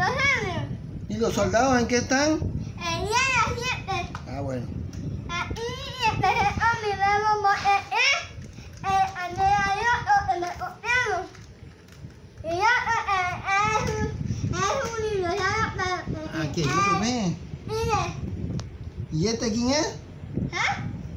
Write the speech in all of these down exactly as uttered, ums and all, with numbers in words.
dinosaurios. ¿Y los soldados en qué están? El día de las siete. Ah, bueno. Aquí empecé a mirar como el el anelario que me copiaron. Y yo es un es un dinosaurio pero Aquí, otro mes. mire. ¿Y este quién es? ¿Ah?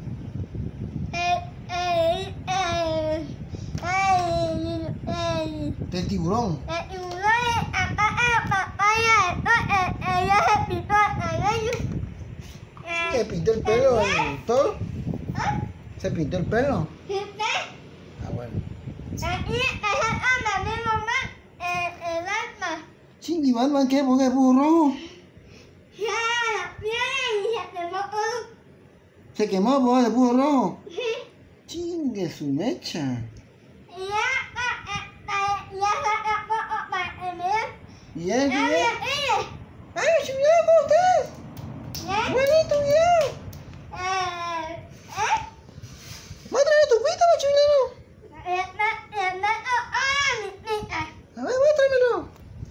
El el el el el El tiburón. el tiburón acá en la papaya el el se pintó el cabello. ¿Se pintó el pelo el toro? ¿Ah? ¿Se pintó el pelo? ¿Sí? Ah, bueno. Aquí es el mismo más el el alma. Ching, ¿y Batman qué? ¿Por qué es burro rojo? Ya la piel y se quemó todo. ¿Se quemó por el burro rojo? Sí. Chingue su mecha. Y ya ya ya saca poco para el mío. ¿Y él? Ah, ¿Y él? mira, mire. ¡Ay, Maximiliano, ¿cómo estás? ¿Ya? ¡Buenito, bien! Eh, ¿eh? ¡Muéstrame tu pista, Maximiliano! Le me- le meto a mi pita. A ver, muéstramelo.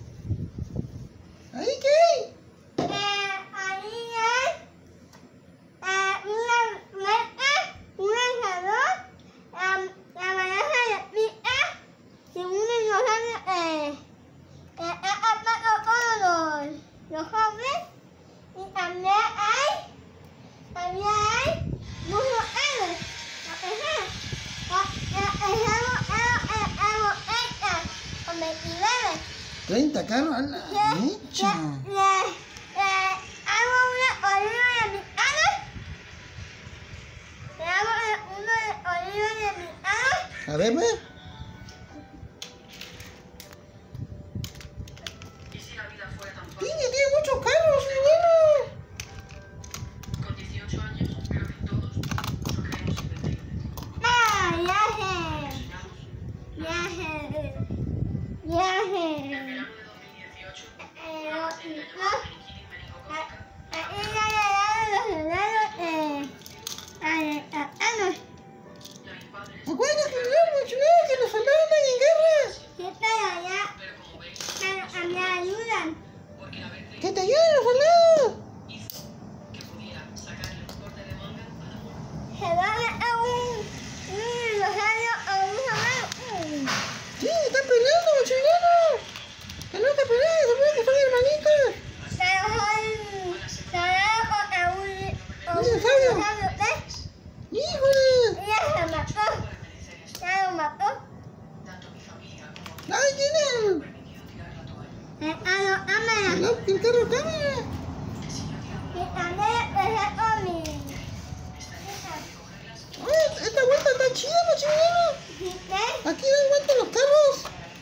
¿Ahí qué hay? Eh, ahí hay eh, una meta, una salón, la, la baraja de pita y un dinosaurio eh, que ha atrapado todos los, los hombres. Y también hay, también hay muchos héroes. Por ejemplo, el héroe treinta, con veintinueve. treinta carros a la mecha. Le, le hago una oliva de mi cara. Le hago uno de oliva de mi cara. A ver, ve. ¿Y si la vida fuera tan fácil? Tiene, tiene muchos carros, Maximiliano. Con dieciocho años, creo que todos lo creemos invencible. ¡Ah, viaje! Soñamos. Viaje. En Viaje. verano de dos mil dieciocho, Eh, una paciente no. llamada meningitis meningocócica Ahí ya llegaron los soldados eh, a atacarnos. y a mis padres, Acuérdate, Maximiliano, Maximiliano, que los soldados andan en guerra. Sí, pero ya, pero como veis, pero a mí ayudan. porque el haber Que creído te ayuden los soldados. hizo que pudiera sacarle un corte de manga a la muerte. Se va a ver a un, un dinosaurio o un soldado. Mm. Sí, están peleando, Maximiliano. Que no te peleen, se ve que son hermanitas. Pero son soldados contra un, o un ¿Dinosaurio? dinosaurio, ¿ves? ¡Híjole! Ella se mató. Por merecer esto, Ya lo mató. tanto mi familia como ¡Ay, tiene me han permitido tirar la toalla. Eh, a los el, cámaras. au- el carro cámara! Que si yo tiraba Y la también empecé con mi... estaría para recogerlas ¡Ay, esta vuelta está chida, Maximiliano! ¿Ves? Aquí dan vuelta los carros.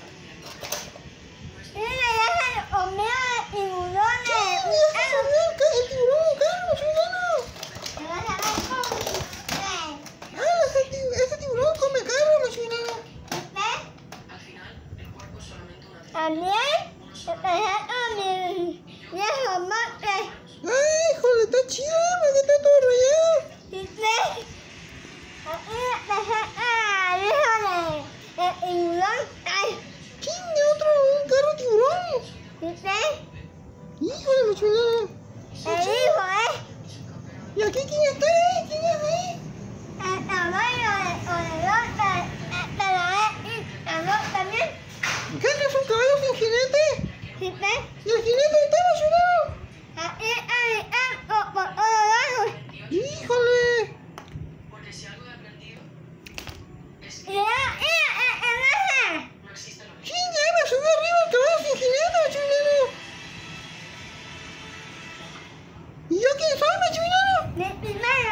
Mira, ya se comió el tiburón ¡Sí, de ya un se carro. subió el, ca- el tiburón al carro, Maximiliano! Te vas a ver cómo. ¡Ah, ese, ti- ese tiburón come carro, Maximiliano! ¿Ves? al final, el cuerpo es solamente una tela. También empecé con mi viejo monte. ¡Ay, híjole, está chido! Porque está todo rayado. ¿Ves? Aquí empecé a hijo de, de tiburón. Ay, ¡Chinga, otro un carro tiburón! ¿ves? ¡Híjole, Maximiliano! El hijo, ¿eh? ¿Y aquí quién está ahí? ¿Quién es ahí? El tamaño de orelón, pero es calor también. ¿Qué es un caballo sin jinete? ¿Sí ves? ¿Y el jinete está, Maximiliano? Aquí hay algo por todos lados. ¡Híjole! Porque si algo he aprendido es que Mira, mira, el eje. no existe lo mismo. ¡Chinga, me subió arriba el caballo sin jinete, Maximiliano! ¿Y yo quién soy, Maximiliano? Mi primero.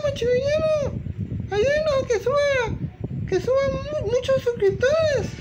Maximiliano. Ayúdanos que suba, que suban mu muchos suscriptores.